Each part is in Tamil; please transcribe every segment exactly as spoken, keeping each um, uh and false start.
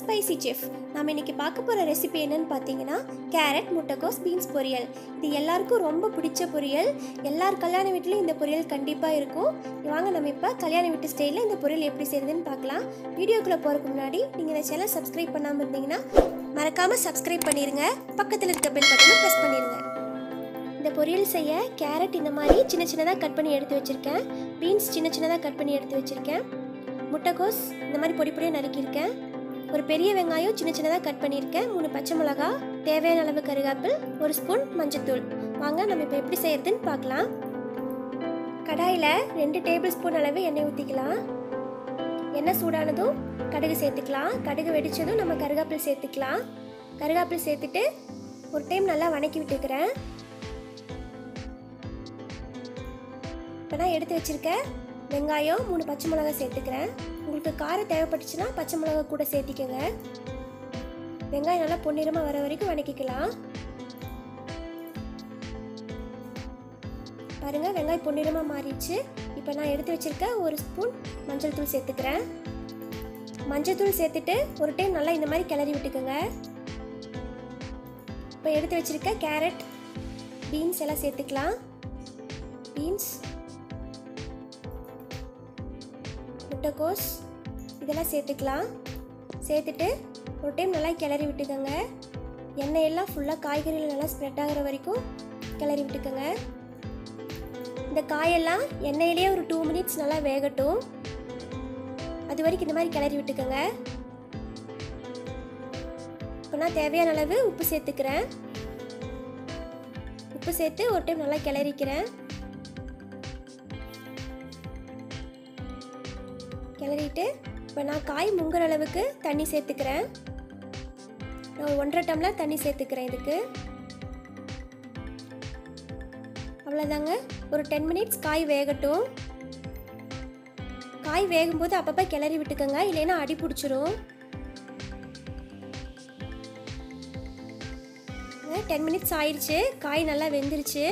Spicy chef. நாம் இன்னைக்கு பார்க்க போகிற ரெசிபி என்னன்னு பார்த்தீங்கன்னா கேரட் முட்டைக்கோஸ் பீன்ஸ் பொரியல். இது எல்லாருக்கும் ரொம்ப பிடிச்ச பொரியல். எல்லார் கல்யாண வீட்லையும் இந்த பொரியல் கண்டிப்பாக இருக்கும். வாங்க நம்ம இப்போ கல்யாண வீட்டு ஸ்டைலில் இந்த பொரியல் எப்படி செய்யுதுன்னு பார்க்கலாம். வீடியோக்குள்ளே போகிறதுக்கு முன்னாடி நீங்கள் இந்த சேனல் சப்ஸ்கிரைப் பண்ணாமல் இருந்தீங்கன்னா மறக்காமல் சப்ஸ்கிரைப் பண்ணிடுங்க. பக்கத்தில் இருக்க பெல் பட்டனை ப்ரெஸ் பண்ணிடுங்க. இந்த பொரியல் செய்ய கேரட் இந்த மாதிரி சின்ன சின்னதாக கட் பண்ணி எடுத்து வச்சுருக்கேன். பீன்ஸ் சின்ன சின்னதாக கட் பண்ணி எடுத்து வச்சுருக்கேன். முட்டைக்கோஸ் இந்த மாதிரி பொடி பொடியாக நறுக்கியிருக்கேன். ஒரு பெரிய வெங்காயம் சின்ன சின்னதாக கட் பண்ணியிருக்கேன். மூணு பச்சை மிளகா, தேவையான அளவு கருவேப்பில், ஒரு ஸ்பூன் மஞ்சத்தூள். வாங்க நம்ம இப்போ எப்படி செய்யறதுன்னு பார்க்கலாம். கடாயில் ரெண்டு டேபிள் ஸ்பூன் அளவு எண்ணெய் ஊற்றிக்கலாம். எண்ணெய் சூடானதும் கடுகு சேர்த்துக்கலாம். கடுகு வெடித்ததும் நம்ம கருவேப்பில் சேர்த்துக்கலாம். கருவேப்பில் சேர்த்துட்டு ஒரு டைம் நல்லா வணக்கி விட்டுக்கிறேன். இப்போ நான் எடுத்து வச்சுருக்கேன் வெங்காயம், மூணு பச்சை மிளகா சேர்த்துக்கிறேன். உங்களுக்கு காரம் தேவைப்பட்டுச்சுன்னா பச்சை மிளகா கூட சேர்த்திக்கோங்க. வெங்காயம் நல்லா பொன்னிறமாக வர வரைக்கும் வணக்கிக்கலாம். பாருங்க, வெங்காயம் பொன்னிறமாக மாறிடுச்சு. இப்போ நான் எடுத்து வச்சிருக்க ஒரு ஸ்பூன் மஞ்சள் தூள் சேர்த்துக்கிறேன். மஞ்சள் தூள் சேர்த்துட்டு ஒரு டைம் நல்லா இந்த மாதிரி கிளறி விட்டுக்கோங்க. இப்போ எடுத்து வச்சிருக்க கேரட், பீன்ஸ் எல்லாம் சேர்த்துக்கலாம். பீன்ஸ், முட்டைக்கோஸ் இதெல்லாம் சேர்த்துக்கலாம். சேர்த்துட்டு ஒரு டைம் நல்லா கிளறி விட்டுக்கோங்க. எண்ணெயெல்லாம் ஃபுல்லாக காய்கறிகள் நல்லா ஸ்ப்ரெட் ஆகிற வரைக்கும் கிளறி விட்டுக்கோங்க. இந்த காயெல்லாம் எண்ணெயிலேயே ஒரு டூ மினிட்ஸ் நல்லா வேகட்டும். அது வரைக்கும் இந்த மாதிரி கிளறி விட்டுக்கோங்க. இப்போ நான் தேவையான அளவு உப்பு சேர்த்துக்கிறேன். உப்பு சேர்த்து ஒரு டைம் நல்லா கிளறிக்கிறேன். கிளறிட்டு இப்போ நான் காய் முங்குற அளவுக்கு தண்ணி சேர்த்துக்கிறேன். நான் ஒரு ஒன்றரை டம்ளர் தண்ணி சேர்த்துக்கிறேன் இதுக்கு. அவ்வளோதாங்க. ஒரு டென் மினிட்ஸ் காய் வேகட்டும். காய் வேகும்போது அப்பப்போ கிளறி விட்டுக்கோங்க, இல்லைன்னா அடி பிடிச்சிரும். டென் மினிட்ஸ் ஆயிடுச்சு, காய் நல்லா வெந்துருச்சு.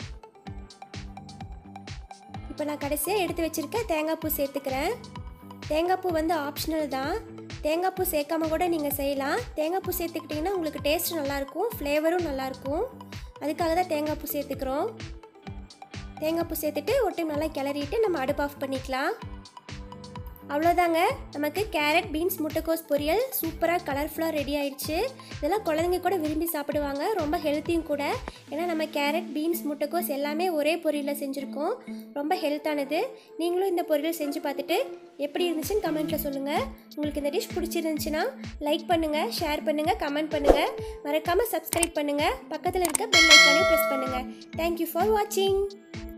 இப்போ நான் கடைசியாக எடுத்து வச்சுருக்க தேங்காய் பூ சேர்த்துக்கிறேன். தேங்காய் பூ வந்து ஆப்ஷனல் தான். தேங்காய் பூ சேர்க்காம கூட நீங்கள் செய்யலாம். தேங்காய் பூ சேர்த்துக்கிட்டிங்கன்னா உங்களுக்கு டேஸ்ட் நல்லாயிருக்கும், ஃப்ளேவரும் நல்லாயிருக்கும். அதுக்காக தான் தேங்காய் பூ சேர்த்துக்கிறோம். தேங்காய் பூ சேர்த்துட்டு ஒரு டைம் நல்லா கிளறிட்டு நம்ம அடுப்பு ஆஃப் பண்ணிக்கலாம். அவ்வளோதாங்க, நமக்கு கேரட் பீன்ஸ் முட்டைக்கோஸ் பொரியல் சூப்பராக கலர்ஃபுல்லாக ரெடி ஆயிடுச்சு. இதெல்லாம் குழந்தைங்க கூட விரும்பி சாப்பிடுவாங்க, ரொம்ப ஹெல்த்தியும் கூட. ஏன்னா நம்ம கேரட் பீன்ஸ் முட்டைக்கோஸ் எல்லாமே ஒரே பொரியலில் செஞ்சுருக்கோம். ரொம்ப ஹெல்த்தானது. நீங்களும் இந்த பொரியல் செஞ்சு பார்த்துட்டு எப்படி இருந்துச்சுன்னு கமெண்ட்டில் சொல்லுங்கள். உங்களுக்கு இந்த டிஷ் பிடிச்சிருந்துச்சுன்னா லைக் பண்ணுங்கள், ஷேர் பண்ணுங்கள், கமெண்ட் பண்ணுங்கள். மறக்காமல் சப்ஸ்கிரைப் பண்ணுங்கள். பக்கத்தில் இருக்க பெல் ஐக்கானையும் ப்ரெஸ் பண்ணுங்கள். தேங்க்யூ ஃபார் வாட்சிங்.